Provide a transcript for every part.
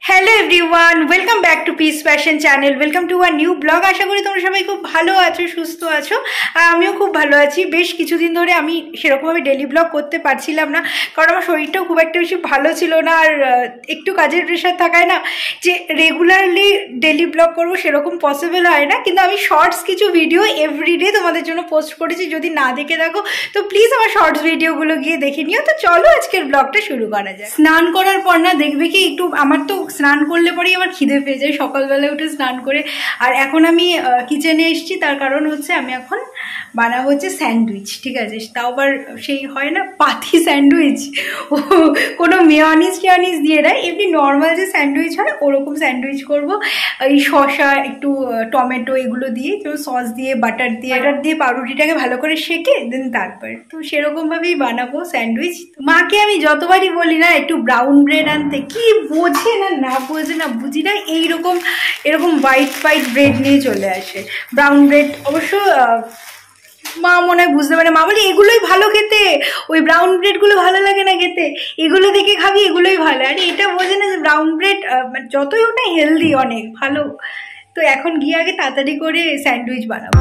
Hello everyone, welcome back to peace fashion channel. Welcome to a new blog. আশা করি তোমরা সবাই খুব ভালো আছো, সুস্থ আছো, আর আমিও খুব ভালো আছি। বেশ কিছুদিন ধরে আমি সেরকমভাবে ডেলি ব্লগ করতে পারছিলাম না, কারণ আমার শরীরটাও খুব একটা বেশি ভালো ছিল না, আর একটু কাজের প্রেশার থাকায় না যে রেগুলারলি ডেলি ব্লগ করবো সেরকম পসিবল হয় না। কিন্তু আমি শর্টস কিছু ভিডিও এভরিডে তোমাদের জন্য পোস্ট করেছি, যদি না দেখে থাকো তো প্লিজ আমার শর্টস ভিডিওগুলো গিয়ে দেখে নিও। তো চলো আজকের ব্লগটা শুরু করা যায়। স্নান করার পর না দেখবে কি একটু, আমার তো স্নান করলে পরেই আমার খিদে পেয়ে যায় সকালবেলায় উঠে স্নান করে। আর এখন আমি কিচেনে এসেছি, তার কারণ হচ্ছে আমি এখন বানাবো হচ্ছে স্যান্ডউইচ। ঠিক আছে, তাও আবার সেই হয় না পাতি স্যান্ডউইচ, ও কোনো মেয়নিজ টেয়নিজ দিয়ে দেয়, এমনি নর্মাল যে স্যান্ডউইচ হয় ওরকম স্যান্ডউইচ করব। এই শসা, একটু টমেটো এগুলো দিয়ে, একটু সস দিয়ে, বাটার দিয়ে পাউরুটিটাকে ভালো করে সেঁকে দেন তারপর তো সেরকমভাবেই বানাবো স্যান্ডউইচ। মাকে আমি যতবারই বলি না একটু ব্রাউন ব্রেড আনতে, কি বোঝে না বোঝে না বুঝি না, এরকম হোয়াইট ব্রেড নিয়ে চলে আসে। ব্রাউন ব্রেড অবশ্য মা মনে হয় বুঝতে পারে, মা বলে এগুলোই ভালো খেতে, ওই ব্রাউন ব্রেডগুলো ভালো লাগে না খেতে, এগুলো দেখে খাবি এগুলোই ভালো। আরে এটা বোঝে না যে ব্রাউন ব্রেড যতই ওটা হেলদি, অনেক ভালো। তো এখন গিয়ে আগে তাড়াতাড়ি করে স্যান্ডউইচ বানাবো।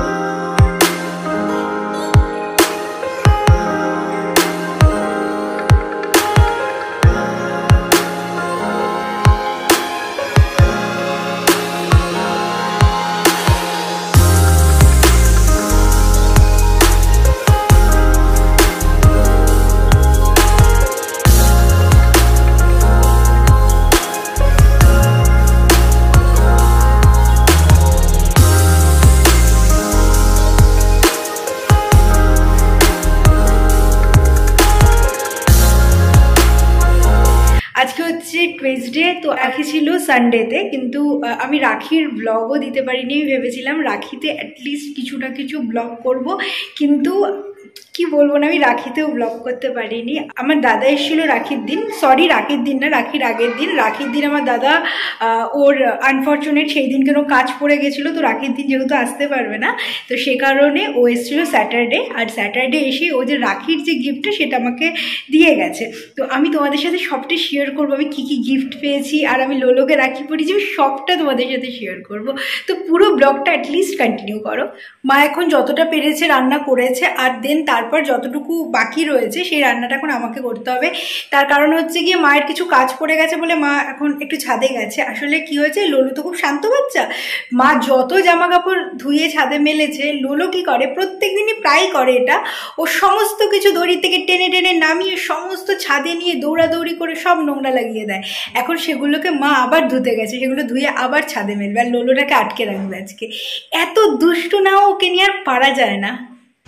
আজকে হচ্ছে টুয়েসডে, তো রাখি ছিল সানডেতে, কিন্তু আমি রাখির ব্লগও দিতে পারিনি। আমি ভেবেছিলাম রাখিতে অ্যাটলিস্ট কিছু ব্লগ করব, কিন্তু কি বলবো না, আমি রাখিতেও ব্লগ করতে পারিনি। আমার দাদা এসেছিলো রাখির দিন, রাখির দিন না, রাখির আগের দিন। রাখির দিন আমার দাদা ওর আনফর্চুনেট সেই দিন কেন কাজ পড়ে গেছিলো, তো রাখির দিন যেহেতু আসতে পারবে না, তো সে কারণে ও এসেছিলো স্যাটারডে। আর স্যাটারডে এসে ও যে রাখির যে গিফটটা সেটা আমাকে দিয়ে গেছে। তো আমি তোমাদের সাথে সবটা শেয়ার করবো, আমি কী গিফট পেয়েছি, আর আমি লোলোকে রাখি পড়েছি, আমি সবটা তোমাদের সাথে শেয়ার করব। তো পুরো ব্লগটা অ্যাটলিস্ট কন্টিনিউ করো। মা এখন যতটা পেরেছে রান্না করেছে, আর দেন তারপর যতটুকু বাকি রয়েছে সেই রান্নাটা এখন আমাকে করতে হবে। তার কারণ হচ্ছে গিয়ে মায়ের কিছু কাজ পড়ে গেছে বলে মা এখন একটু ছাদে গেছে। আসলে কি হয়েছে, লোলো তো খুব শান্ত বাচ্চা, মা যত জামা কাপড় ধুয়ে ছাদে মেলেছে, লোলো কি করে প্রত্যেক দিনই প্রায় করে এটা, ও সমস্ত কিছু দড়ি থেকে টেনে টেনে নামিয়ে সমস্ত ছাদে নিয়ে দৌড়াদৌড়ি করে সব নোংরা লাগিয়ে দেয়। এখন সেগুলোকে মা আবার ধুতে গেছে, সেগুলো ধুয়ে আবার ছাদে মেলবে, আর লোলোটাকে আটকে রাখবে আজকে। এত দুষ্টু না, ওকে নিয়ে আর পারা যায় না।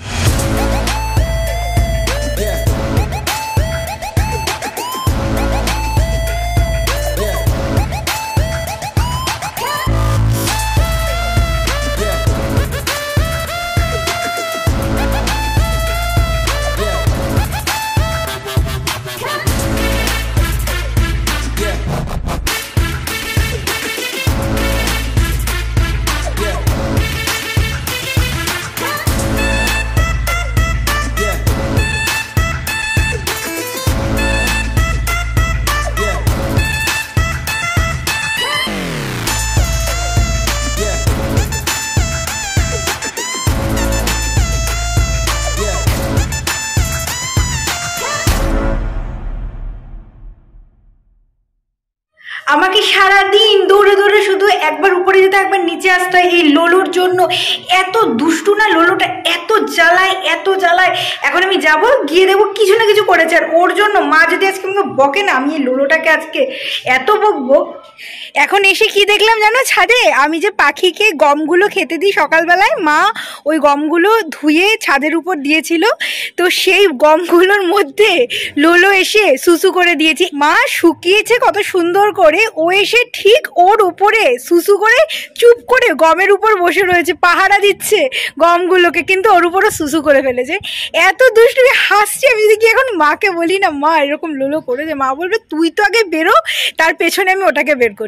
আমাকে সারাদিন দৌড়ে দৌড়ে শুধু একবার উপরে যেতে একবার নিচে আসতে হয় এই লোলোর জন্য। এত দুষ্টু না লোলোটা, এত জ্বালায়। এখন আমি যাব, গিয়ে দেবো কিছু না কিছু করেছে, আর ওর জন্য মা যদি আজকে আমাকে বকে না, আমি এই লোলোটাকে আজকে এত বকবো। এখন এসে কি দেখলাম জানো, ছাদে আমি যে পাখিকে গমগুলো খেতে দিই সকালবেলায়, মা ওই গমগুলো ধুয়ে ছাদের উপর দিয়েছিল, তো সেই গমগুলোর মধ্যে লোলো এসে সুসু করে দিয়েছি। মা শুকিয়েছে কত সুন্দর করে, ও এসে ঠিক ওর উপরে সুসু করে চুপ করে গমের উপর বসে রয়েছে, পাহারা দিচ্ছে গমগুলোকে, কিন্তু ওর উপরও সুসু করে ফেলেছে। এত দুষ্টু হাসছে। আমি যদি এখন মাকে বলি না মা এরকম লোলো করেছে, মা বলবে তুই তো আগে বেরো, তার পেছনে আমি ওটাকে বের করছি।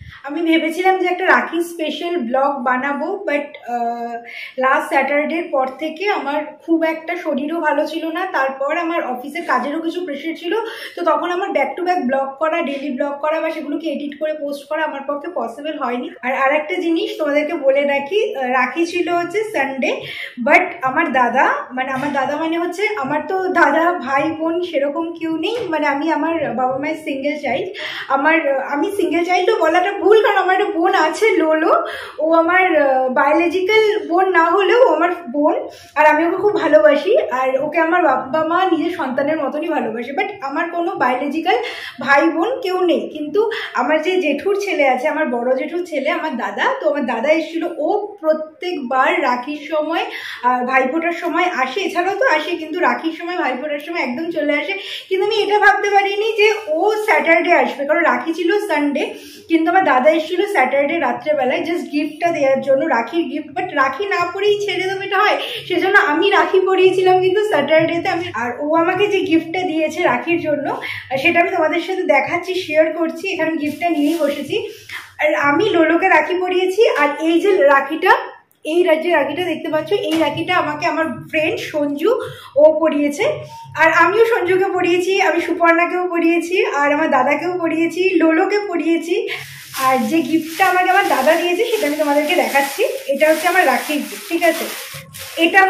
আমি ভেবেছিলাম যে একটা রাখি স্পেশাল ব্লগ বানাবো, বাট লাস্ট স্যাটারডের পর থেকে আমার খুব একটা শরীরও ভালো ছিল না, তারপর আমার অফিসের কাজেরও কিছু প্রেশার ছিল, তো তখন আমার ব্যাক টু ব্যাক ব্লগ করা, ডেলি ব্লগ করা বা সেগুলোকে এডিট করে পোস্ট করা আমার পক্ষে পসিবল হয়নি। আর একটা জিনিস তোমাদেরকে বলে রাখি, রাখি ছিল হচ্ছে সানডে, বাট আমার দাদা মানে হচ্ছে আমার তো দাদা ভাই বোন সেরকম কেউ নেই, মানে আমার বাবা মায়ের সিঙ্গেল চাইল্ড। আমি সিঙ্গেল চাইল্ডও বলাটা ভুল, কারণ আমার একটা বোন আছে লোলো, ও আমার বায়োলজিক্যাল বোন না হলেও আমার বোন, আর আমি ওকে খুব ভালোবাসি, আর ওকে আমার বাবা মা নিজের সন্তানের মতনই ভালোবাসে। বাট আমার কোনো বায়োলজিক্যাল ভাই বোন কেউ নেই, কিন্তু আমার যে জেঠুর ছেলে আছে, আমার বড় জেঠুর ছেলে আমার দাদা, তো আমার দাদা এসেছিল, ও প্রত্যেকবার রাখির সময় ভাইফোঁটার সময় আসে, এছাড়াও তো আসে, কিন্তু রাখির সময় ভাইফোঁটার সময় একদম চলে আসে। কিন্তু আমি এটা ভাবতে পারিনি যে ও স্যাটারডে আসবে, কারণ রাখি ছিল সানডে, কিন্তু আমার দাদা এসেছিল স্যাটারডে রাত্রেবেলায় জাস্ট গিফটটা দেওয়ার জন্য, রাখির গিফট। বাট রাখি না পরেই ছেড়ে দেবে এটা হয়, সেজন্য আমি রাখি পরিয়েছিলাম কিন্তু স্যাটারডেতে আর ও আমাকে যে গিফটটা দিয়েছে রাখির জন্য সেটা আমি তোমাদের সাথে দেখাচ্ছি, শেয়ার করছি। এখানে গিফটটা নিয়েই বসেছি, আর আমি লোলোকে রাখি পরিয়েছি। আর এই যে রাখিটা, এই যে রাখিটা দেখতে পাচ্ছ, এই রাখিটা আমাকে আমার ফ্রেন্ড সঞ্জু ও পরিয়েছে, আর আমিও সঞ্জুকে পরিয়েছি, আমি সুপর্ণাকেও পরিয়েছি, আর আমার দাদাকেও পরিয়েছি, লোলোকে পরিয়েছি। আর যে গিফটটা আমাকে আমার দাদা দিয়েছে সেটা আমি তোমাদেরকে দেখাচ্ছি। এটা হচ্ছে আমার রাখির গিফট, ঠিক আছে? এটা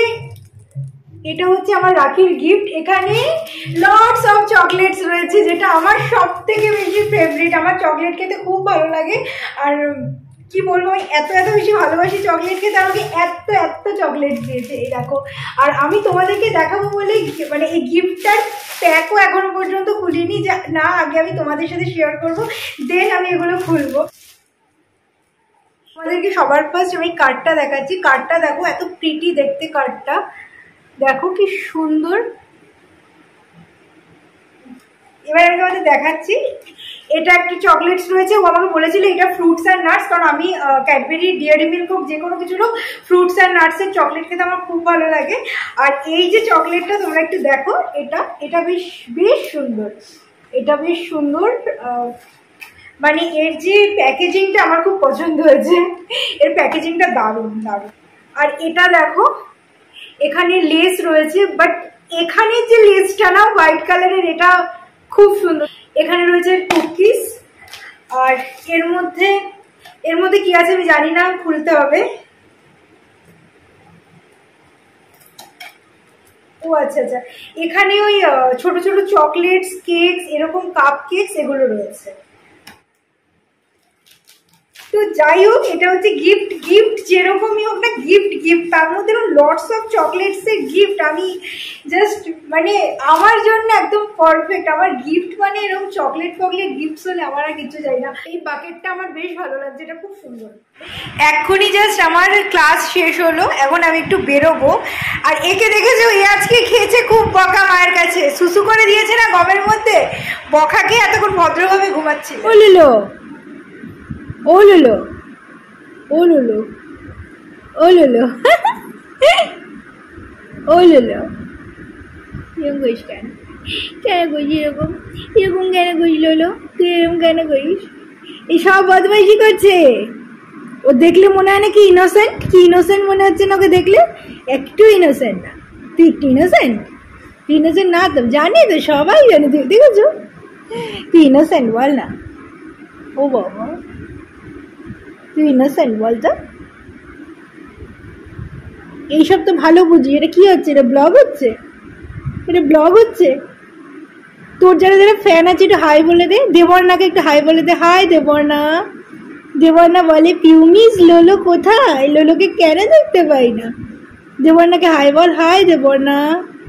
হচ্ছে আমার রাখির গিফট। এখানে লটস অফ চকলেটস রয়েছে, যেটা আমার সব থেকে বেশি ফেভারিট। আমার চকলেট খেতে খুব ভালো লাগে, আর কি বলবো, আমি এত বেশি ভালোবাসি চকলেট খেতে, আমাকে এত চকলেট দিয়েছে, এই দেখো। আর আমি তোমাদেরকে দেখাবো বলে মানে এই গিফটটার প্যাকও এখনো পর্যন্ত খুলিনি, যে না আগে আমি তোমাদের সাথে শেয়ার করবো, দেন আমি এগুলো খুলবো। তোমাদেরকে সবার ফার্স্ট আমি কার্ডটা দেখাচ্ছি। কার্ডটা দেখো, এত প্রিটি দেখতে কার্ডটা, দেখো কি সুন্দর। এবার আমি তোমাদের দেখাচ্ছি। এটা একটা চকলেটস রয়েছে, ও আমাকে বলেছিল এটা ফ্রুটস অ্যান্ড নাটস, কারণ আমি ক্যাডবেরি, ডেয়ারি মিল্ক হোক, যে কোনো কিছু হোক, ফ্রুটস অ্যান্ড নাটসের চকলেট খেতে আমার খুব ভালো লাগে। আর এই যে চকলেটটা তোমরা একটু দেখো, এটা বেশ সুন্দর, এটা বেশ সুন্দর। মানে এর যে প্যাকেজিংটা আমার খুব পছন্দ হয়েছে, এর প্যাকেজিংটা দারুণ। আর এটা দেখো, এখানে লেস রয়েছে, বাট এখানে যে লেসটা না হোয়াইট কালারের, এটা খুব সুন্দর। এখানে রয়েছে কুকিজ, আর এর মধ্যে কি আছে আমি জানি না, খুলতে হবে। ও আচ্ছা, এখানে ওই ছোট ছোট চকলেটস, কেকস, এরকম কাপ কেকস এগুলো রয়েছে। তো যাই হোক, এটা হচ্ছে গিফট যেরকমই হোক না, গিফট তার মধ্যে লটস অফ চকলেটস এর গিফট। আমি জাস্ট মানে আমার জন্য একদম পারফেক্ট। আমার গিফট মানে এরকম চকলেট গিফটস হলে আমার আর কিছু চাই না। এই বাকেটটা আমার বেশ ভালো লাগছে, এটা খুব সুন্দর। এক্ষুনি জাস্ট আমার ক্লাস শেষ হলো, এখন আমি একটু বেরোবো। আর একে দেখেছো, এ আজকে খেয়েছে খুব বকা মায়ের কাছে, সুসু করে দিয়েছে না গমের মধ্যে, বকা খেয়ে এতক্ষণ ভদ্রভাবে ঘুমাচ্ছে। ও লুলো এরকম করিস কেন করিস, এরকম কেন করিস লোলো, তুই এরকম কেন করিস? এই সব বদমাইশি করছে। ও দেখলে মনে হয় না কি ইনোসেন্ট মনে হচ্ছে না ওকে দেখলে? একটু ইনোসেন্ট না, তুই একটু ইনোসেন্ট না, তো জানি তো, সবাই জানি, তুই দেখেছো তুই ইনোসেন্ট, বল না। ও বাবা, তুই ইনোসেন্ট বলতো? এইসব তো ভালো বুঝি। এটা কি হচ্ছে? এটা ব্লগ হচ্ছে? তোর যারা ফ্যান আছে একটু হাই বলে দে। দেবর্ণাকে একটু হাই বলে দে। হাই দেবর্ণা বলে পিউমিস লোলো কোথায়? লোলোকে কেন দেখতে পাই না? দেবর্ণাকে হাই বল। হাই দেবর্ণা।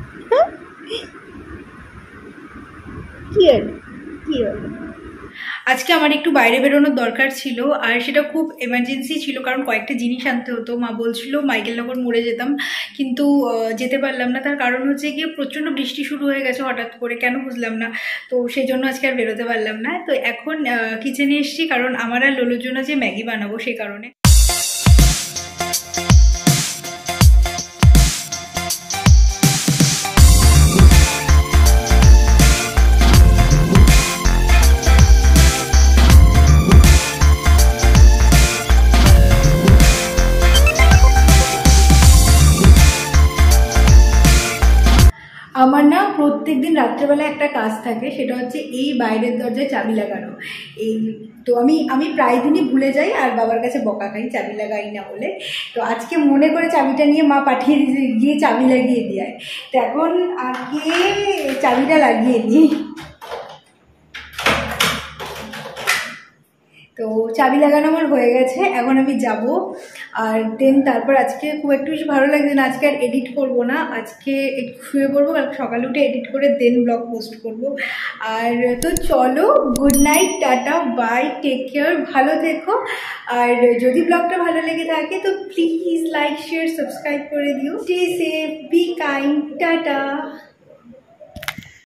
কি হলো? আজকে আমার একটু বাইরে বেরোনোর দরকার ছিল, আর সেটা খুব এমার্জেন্সি ছিল, কারণ কয়েকটা জিনিস আনতে হতো। মা বলছিল মাইকেলনগর মোড়ে যেতাম, কিন্তু যেতে পারলাম না। তার কারণ হচ্ছে গিয়ে প্রচণ্ড বৃষ্টি শুরু হয়ে গেছে হঠাৎ করে, কেন বুঝলাম না। তো সেই জন্য আজকে আর বেরোতে পারলাম না। তো এখন কিচেনে এসেছি, কারণ আমার আর লোলোর জন্য যে ম্যাগি বানাবো সেই কারণে। প্রত্যেকদিন রাত্রেবেলা একটা কাজ থাকে, সেটা হচ্ছে এই বাইরের দরজায় চাবি লাগানো। এই তো আমি প্রায় দিনই ভুলে যাই আর বাবার কাছে বকা খাই চাবি লাগাই না বলে। তো আজকে মনে করে চাবিটা নিয়ে মা পাঠিয়ে গিয়ে চাবি লাগিয়ে দিয়ে। তো এখন আগে চাবিটা লাগিয়ে দিই। তো চাবি লাগানো আমার হয়ে গেছে, এখন আমি যাব। আর দেন তারপর আজকে খুব একটু বেশি ভালো লাগছে না, আজকে আর এডিট করবো না, আজকে একটু শুয়ে পড়বো, কাল সকালে উঠে এডিট করে দেন ব্লগ পোস্ট করব। আর তো চলো, good night, ta-ta, bye, take care, ভালো থেকো। আর যদি ব্লগটা ভালো লেগে থাকে তো প্লিজ লাইক, শেয়ার, সাবস্ক্রাইব করে দিও। Stay safe, be kind, tata.